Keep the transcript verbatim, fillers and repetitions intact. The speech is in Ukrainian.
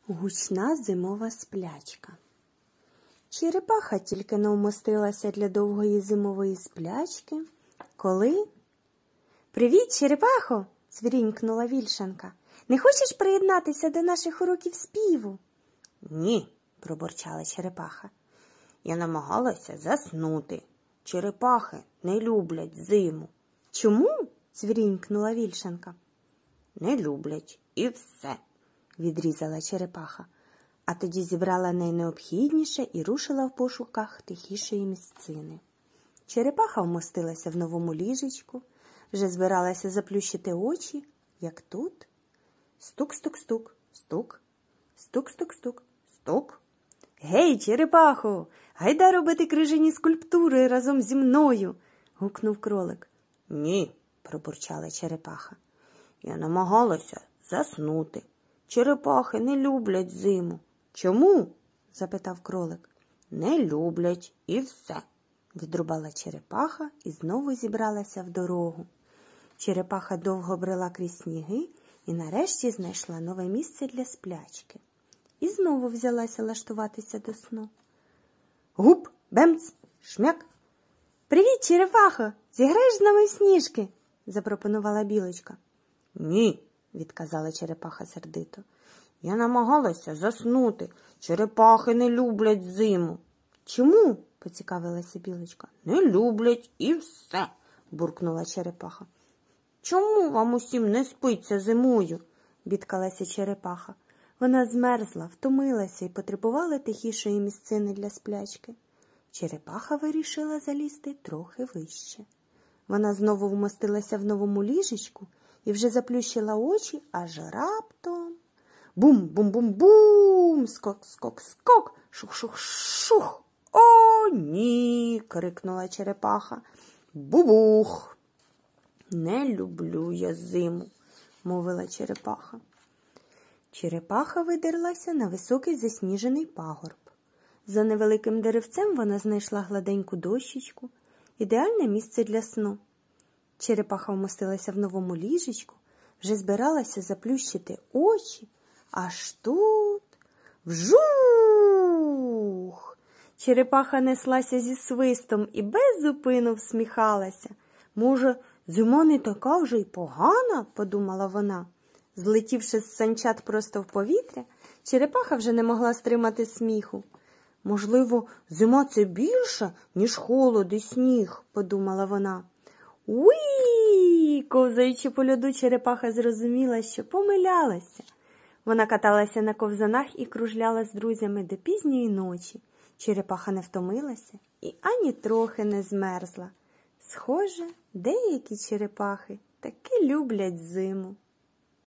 Гучна зимова сплячка. Черепаха тільки не вмостилася для довгої зимової сплячки, коли... «Привіт, черепахо!» – цвірінькнула Вільшанка. «Не хочеш приєднатися до наших уроків співу?» «Ні», – пробурчала черепаха. «Я намагалася заснути. Черепахи не люблять зиму». «Чому?» – цвірінькнула Вільшанка. «Не люблять, і все», – відрізала черепаха, а тоді зібрала найнеобхідніше і рушила в пошуках тихішої місцини. Черепаха вмостилася в новому ліжечку, вже збиралася заплющити очі, як тут. Стук-стук-стук, стук, стук-стук-стук, стук. «Гей, черепахо, гайда робити крижані скульптури разом зі мною!» – гукнув кролик. «Ні», – пробурчала черепаха. «Я намагалася заснути. Черепахи не люблять зиму». «Чому?» – запитав кролик. «Не люблять, і все», – відрубала черепаха і знову зібралася в дорогу. Черепаха довго брела крізь сніги і нарешті знайшла нове місце для сплячки. І знову взялася лаштуватися до сну. «Гуп, бемц, шмяк!» «Привіт, черепахо! Зіграєш з нами в сніжки?» – запропонувала білочка. «Ні», – відказала черепаха сердито. «Я намагалася заснути. Черепахи не люблять зиму». «Чому?» – поцікавилася білочка. «Не люблять, і все», – буркнула черепаха. «Чому вам усім не спиться зимою?» – бідкалася черепаха. Вона змерзла, втомилася і потребувала тихішої місцини для сплячки. Черепаха вирішила залізти трохи вище. Вона знову вмостилася в новому ліжечку і вже заплющила очі, аж раптом... Бум-бум-бум-бум! Скок-скок-скок! Шух-шух-шух! «О, ні!» – крикнула черепаха. «Бубух!» «Не люблю я зиму», – мовила черепаха. Черепаха видерлася на високий засніжений пагорб. За невеликим деревцем вона знайшла гладеньку дощечку, ідеальне місце для сну. Черепаха вмостилася в новому ліжечку, вже збиралася заплющити очі, аж тут вжух! Черепаха неслася зі свистом і без зупину всміхалася. «Може, зима не така вже й погана?» – подумала вона. Злетівши з санчат просто в повітря, черепаха вже не могла стримати сміху. «Можливо, зима – це більше, ніж холод і сніг», – подумала вона. «Уї!» – ковзаючи по льоду, черепаха зрозуміла, що помилялася. Вона каталася на ковзанах і кружляла з друзями до пізньої ночі. Черепаха не втомилася і ані трохи не змерзла. Схоже, деякі черепахи таки люблять зиму.